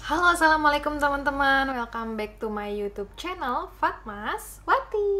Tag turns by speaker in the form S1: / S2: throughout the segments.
S1: Halo, assalamualaikum teman-teman. Welcome back to my YouTube channel Fatmas Wati.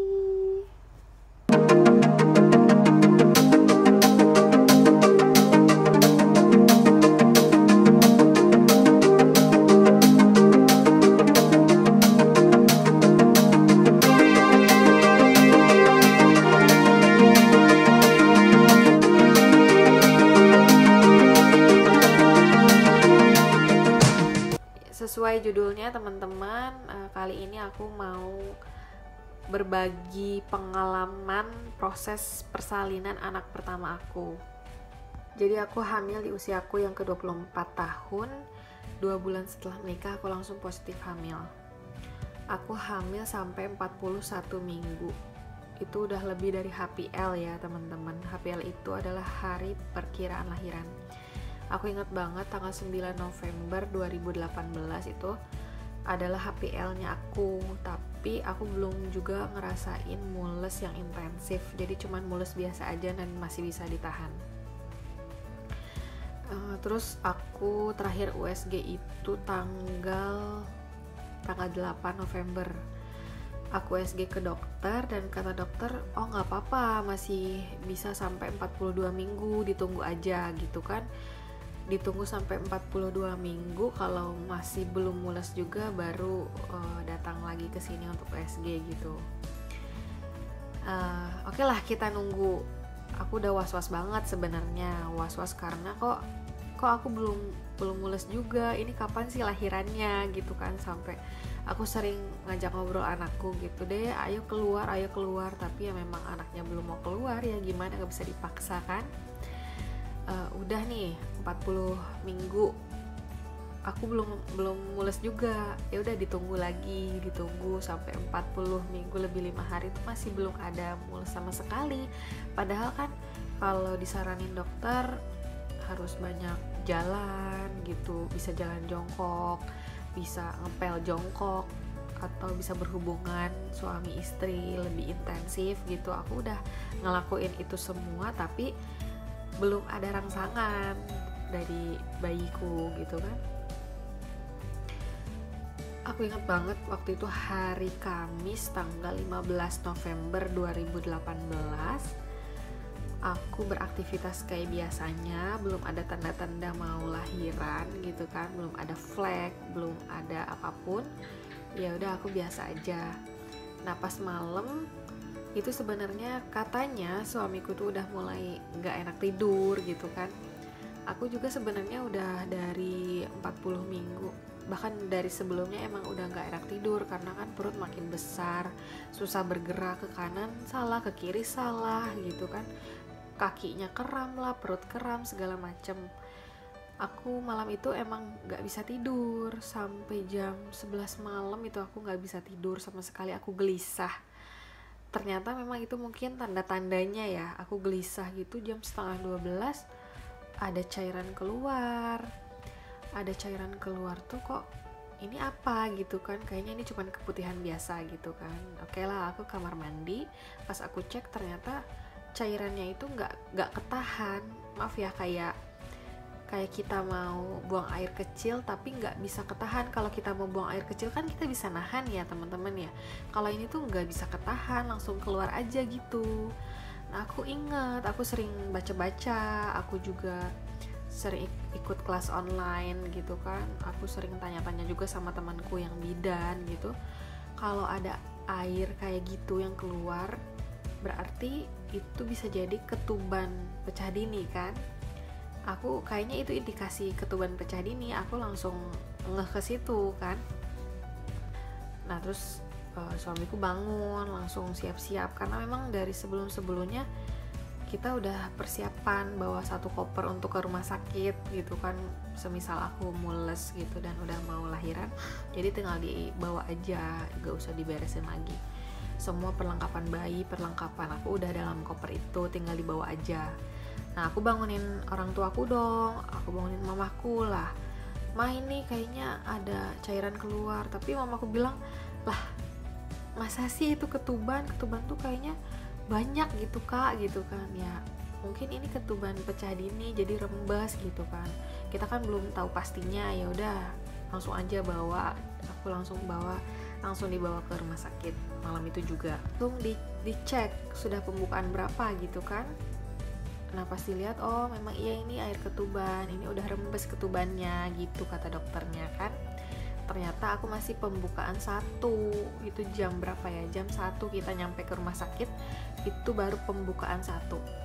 S1: Sesuai judulnya teman-teman, kali ini aku mau berbagi pengalaman proses persalinan anak pertama aku. Jadi aku hamil di usiaku yang ke-24 tahun. 2 bulan setelah menikah aku langsung positif hamil. Aku hamil sampai 41 minggu. Itu udah lebih dari HPL ya teman-teman. HPL itu adalah hari perkiraan lahiran. Aku ingat banget tanggal 9 November 2018 itu adalah HPL-nya aku, tapi aku belum juga ngerasain mules yang intensif, jadi cuman mules biasa aja dan masih bisa ditahan. Terus aku terakhir USG itu tanggal 8 November. Aku USG ke dokter dan kata dokter, oh nggak apa-apa, masih bisa sampai 42 minggu, ditunggu aja gitu kan. Ditunggu sampai 42 minggu, kalau masih belum mules juga baru datang lagi ke sini untuk USG gitu. Oke lah, kita nunggu. Aku udah was-was banget sebenarnya, was-was karena kok aku belum mules juga. Ini kapan sih lahirannya gitu kan, sampai aku sering ngajak ngobrol anakku gitu deh, ayo keluar, tapi ya memang anaknya belum mau keluar, ya gimana, nggak bisa dipaksa kan. Udah nih 40 minggu aku belum mules juga, ya udah ditunggu sampai 40 minggu lebih 5 hari itu masih belum ada mules sama sekali. Padahal kan kalau disaranin dokter harus banyak jalan gitu, bisa jalan jongkok, bisa ngepel jongkok, atau bisa berhubungan suami istri lebih intensif gitu. Aku udah ngelakuin itu semua tapi belum ada rangsangan dari bayiku gitu kan. Aku ingat banget waktu itu hari Kamis tanggal 15 November 2018. Aku beraktivitas kayak biasanya, belum ada tanda-tanda mau lahiran gitu kan, belum ada flag, belum ada apapun. Ya udah aku biasa aja. Nah, pas malam itu sebenarnya katanya suamiku tuh udah mulai nggak enak tidur gitu kan. Aku juga sebenarnya udah dari 40 minggu, bahkan dari sebelumnya emang udah nggak enak tidur karena kan perut makin besar, susah bergerak, ke kanan salah, ke kiri salah gitu kan, kakinya kram lah, perut kram, segala macem. Aku malam itu emang nggak bisa tidur sampai jam 11 malam, itu aku nggak bisa tidur sama sekali. Aku gelisah. Ternyata memang itu mungkin tanda-tandanya ya, aku gelisah gitu. Jam setengah 12 ada cairan keluar tuh, kok ini apa gitu kan, kayaknya ini cuma keputihan biasa gitu kan. Oke lah, aku kamar mandi, pas aku cek ternyata cairannya itu nggak ketahan. Maaf ya, kayak kita mau buang air kecil tapi nggak bisa ketahan. Kalau kita mau buang air kecil kan kita bisa nahan ya teman-teman ya. Kalau ini tuh nggak bisa ketahan, langsung keluar aja gitu. Nah, aku ingat aku sering baca-baca, aku juga sering ikut kelas online gitu kan. Aku sering tanya-tanya juga sama temanku yang bidan gitu. Kalau ada air kayak gitu yang keluar, berarti itu bisa jadi ketuban pecah dini kan. Aku kayaknya itu indikasi ketuban pecah dini. Aku langsung ngeh ke situ kan. Nah, terus suamiku bangun, langsung siap-siap karena memang dari sebelum-sebelumnya kita udah persiapan bawa 1 koper untuk ke rumah sakit gitu kan, semisal aku mules gitu dan udah mau lahiran, jadi tinggal dibawa aja, gak usah diberesin lagi. Semua perlengkapan bayi, perlengkapan aku udah dalam koper itu, tinggal dibawa aja. Nah, aku bangunin orang tuaku dong, aku bangunin mamaku lah. Ma, ini kayaknya ada cairan keluar. Tapi mamaku bilang, lah masa sih itu ketuban tuh kayaknya banyak gitu kak, gitu kan. Ya mungkin ini ketuban pecah dini jadi rembes gitu kan, kita kan belum tahu pastinya. Ya udah langsung aja bawa, aku langsung dibawa ke rumah sakit malam itu juga. Langsung dicek sudah pembukaan berapa gitu kan. Nah pas dilihat, oh memang iya ini air ketuban, ini udah rembes ketubannya gitu kata dokternya kan. Ternyata aku masih pembukaan 1. Itu jam berapa ya? Jam 1 kita nyampe ke rumah sakit, itu baru pembukaan 1.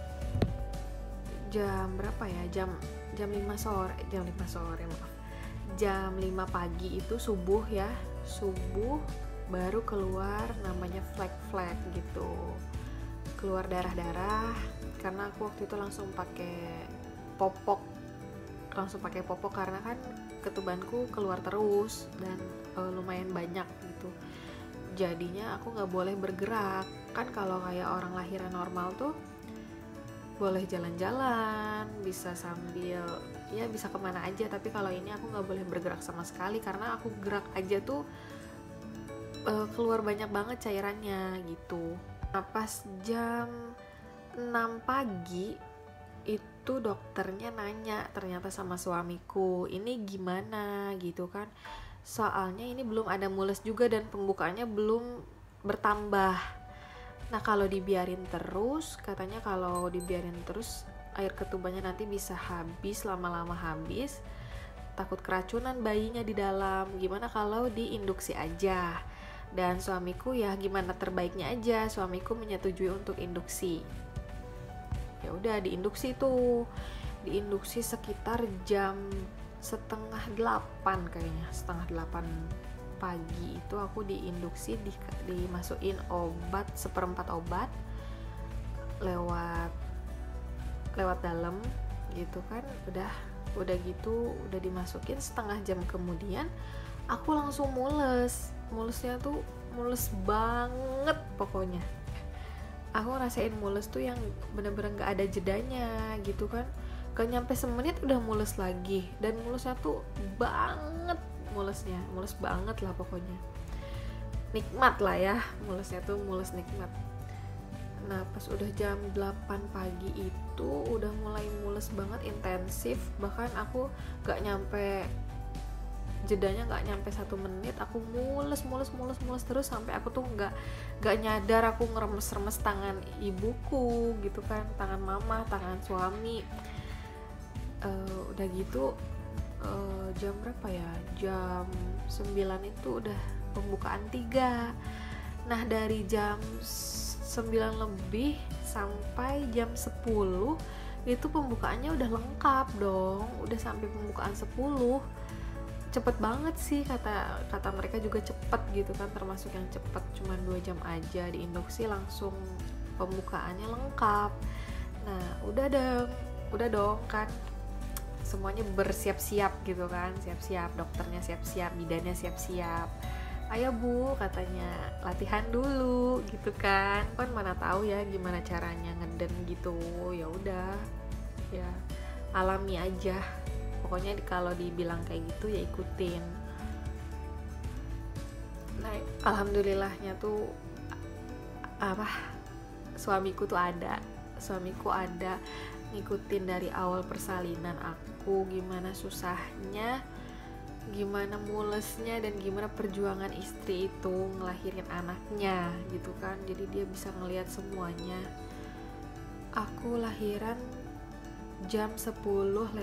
S1: Jam berapa ya? Jam 5 sore maaf. Jam 5 pagi itu subuh ya. Subuh baru keluar namanya flek gitu. Keluar darah-darah karena aku waktu itu langsung pakai popok karena kan ketubanku keluar terus dan lumayan banyak gitu. Jadinya aku nggak boleh bergerak. Kan kalau kayak orang lahiran normal tuh boleh jalan-jalan, bisa sambil ya bisa kemana aja, tapi kalau ini aku nggak boleh bergerak sama sekali karena aku gerak aja tuh keluar banyak banget cairannya gitu. Nah pas jam 6 pagi itu dokternya nanya ternyata sama suamiku, ini gimana gitu kan, soalnya ini belum ada mules juga dan pembukaannya belum bertambah. Nah kalau dibiarin terus, katanya kalau dibiarin terus air ketubannya nanti bisa habis, lama-lama habis, takut keracunan bayinya di dalam. Gimana kalau diinduksi aja? Dan suamiku ya gimana terbaiknya aja, suamiku menyetujui untuk induksi. Ya udah diinduksi sekitar jam 7:30 kayaknya, 7:30 pagi itu aku diinduksi, dimasukin obat, 1/4 obat lewat dalam gitu kan. Udah gitu udah dimasukin, setengah jam kemudian aku langsung mulesnya tuh mules banget pokoknya. Aku ngerasain mules tuh yang bener-bener gak ada jedanya gitu kan, gak nyampe semenit udah mules lagi, dan mulesnya tuh mules banget lah pokoknya. Nikmat lah ya, mulesnya tuh mules nikmat. Nah pas udah jam 8 pagi itu udah mulai mules banget, intensif, bahkan aku gak nyampe jedanya, gak nyampe 1 menit aku mules terus sampai aku tuh gak nyadar aku ngeremes tangan ibuku gitu kan, tangan mama, tangan suami. Udah gitu jam berapa ya, jam 9 itu udah pembukaan 3. Nah dari jam 9 lebih sampai jam 10 itu pembukaannya udah lengkap dong, udah sampai pembukaan 10. Cepet banget sih, kata mereka juga cepet gitu kan, termasuk yang cepet cuman 2 jam aja diinduksi langsung pembukaannya lengkap. Nah udah dong kan, semuanya bersiap-siap gitu kan, siap-siap, dokternya siap-siap, bidannya siap-siap. Ayo Bu, katanya latihan dulu gitu kan mana tahu ya gimana caranya ngeden gitu. Ya udah ya alami aja pokoknya, kalau dibilang kayak gitu ya ikutin. Nah alhamdulillahnya tuh suamiku ada ngikutin dari awal persalinan aku, gimana susahnya, gimana mulesnya, dan gimana perjuangan istri itu ngelahirin anaknya gitu kan. Jadi dia bisa ngelihat semuanya. Aku lahiran jam 10:15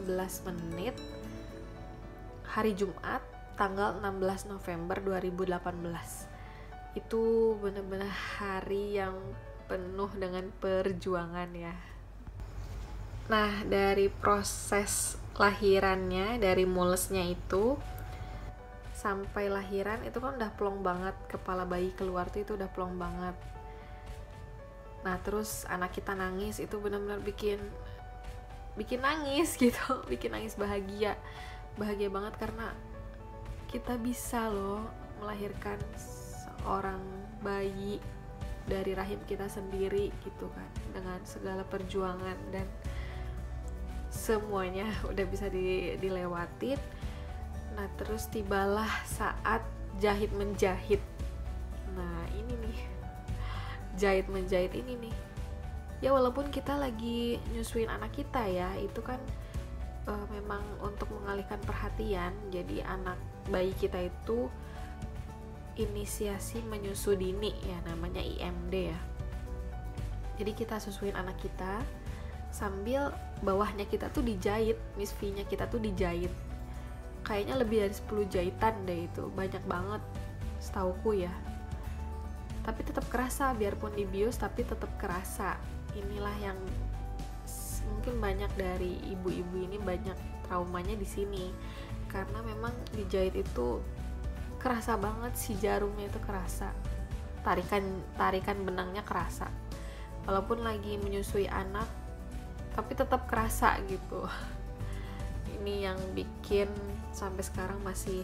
S1: hari Jumat tanggal 16 November 2018. Itu benar-benar hari yang penuh dengan perjuangan ya. Nah dari proses lahirannya, dari mulesnya itu sampai lahiran itu kan udah plong banget, kepala bayi keluar tuh itu udah plong banget. Nah terus anak kita nangis, itu benar-benar bikin nangis gitu, bikin nangis bahagia banget karena kita bisa loh melahirkan seorang bayi dari rahim kita sendiri gitu kan, dengan segala perjuangan dan semuanya udah bisa dilewatin. Nah terus tibalah saat jahit menjahit. Nah ini nih, jahit menjahit ini nih ya, walaupun kita lagi nyusuin anak kita ya, itu kan memang untuk mengalihkan perhatian. Jadi anak bayi kita itu inisiasi menyusu dini ya, namanya IMD ya. Jadi kita susuin anak kita sambil bawahnya kita tuh dijahit, Miss V-nya kita tuh dijahit. Kayaknya lebih dari 10 jahitan deh itu, banyak banget setauku ya. Tapi tetap kerasa, biarpun dibius tapi tetap kerasa. Inilah yang mungkin banyak dari ibu-ibu ini banyak traumanya di sini, karena memang dijahit itu kerasa banget, si jarumnya itu kerasa, tarikan benangnya kerasa, walaupun lagi menyusui anak tapi tetap kerasa gitu. Ini yang bikin sampai sekarang masih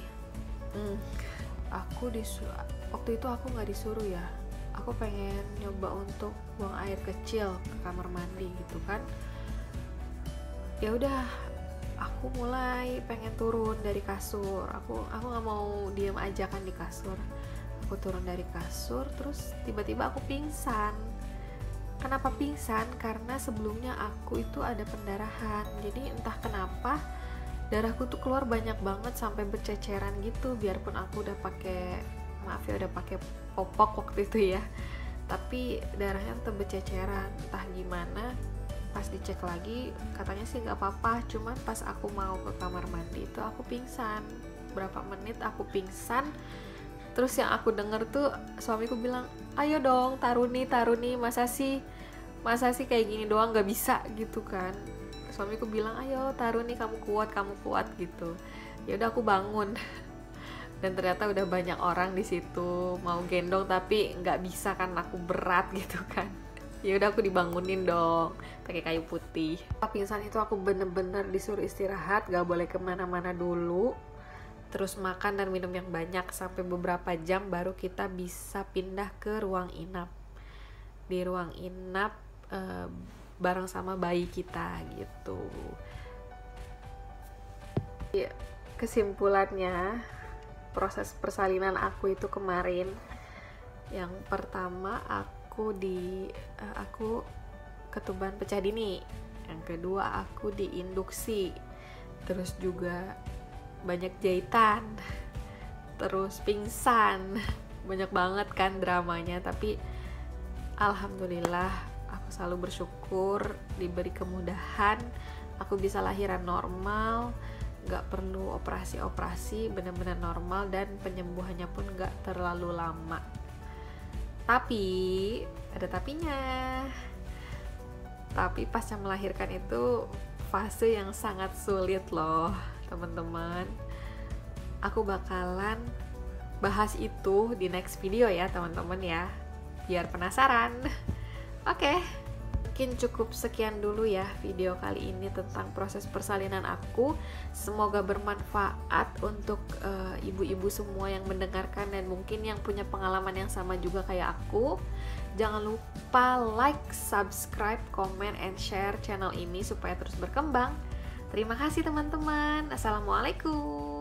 S1: waktu itu aku nggak disuruh ya, aku pengen nyoba untuk buang air kecil ke kamar mandi gitu kan. Ya udah, aku mulai pengen turun dari kasur. Aku nggak mau diam aja kan di kasur. Aku turun dari kasur, terus tiba-tiba aku pingsan. Kenapa pingsan? Karena sebelumnya aku itu ada pendarahan. Jadi entah kenapa darahku tuh keluar banyak banget sampai berceceran gitu. Biarpun aku udah pakai popok waktu itu ya, tapi darahnya tetap berceceran. Entah gimana, pas dicek lagi katanya sih nggak apa-apa, cuman pas aku mau ke kamar mandi itu aku pingsan. Berapa menit aku pingsan, terus yang aku denger tuh suamiku bilang, ayo dong Taruni, masa sih kayak gini doang nggak bisa gitu kan. Suamiku bilang, ayo Taruni, kamu kuat gitu. Ya udah aku bangun dan ternyata udah banyak orang di situ mau gendong tapi nggak bisa kan, aku berat gitu kan. Ya udah aku dibangunin dong pakai kayu putih. Pingsan itu aku bener-bener disuruh istirahat, gak boleh kemana-mana dulu, terus makan dan minum yang banyak sampai beberapa jam baru kita bisa pindah ke ruang inap. Di ruang inap bareng sama bayi kita gitu. Ya, kesimpulannya proses persalinan aku itu kemarin, yang pertama aku ketuban pecah dini, yang kedua aku diinduksi, terus juga banyak jahitan, terus pingsan, banyak banget kan dramanya. Tapi alhamdulillah aku selalu bersyukur diberi kemudahan, aku bisa lahiran normal, gak perlu operasi, benar-benar normal, dan penyembuhannya pun gak terlalu lama. Tapi ada tapinya. Tapi pasca melahirkan itu fase yang sangat sulit loh teman-teman. Aku bakalan bahas itu di next video ya teman-teman ya, biar penasaran. Oke, mungkin cukup sekian dulu ya video kali ini tentang proses persalinan aku. Semoga bermanfaat untuk ibu-ibu semua yang mendengarkan dan mungkin yang punya pengalaman yang sama juga kayak aku. Jangan lupa like, subscribe, comment, and share channel ini supaya terus berkembang. Terima kasih teman-teman. Assalamualaikum.